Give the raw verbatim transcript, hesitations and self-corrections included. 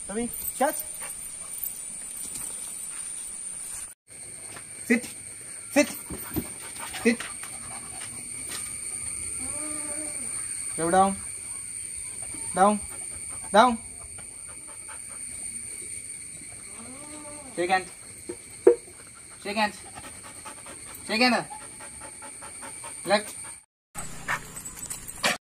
Tommy, catch. Sit. Sit. Sit. Go down. Down. Down. Shake hand. Shake hand. Shake hand. Left.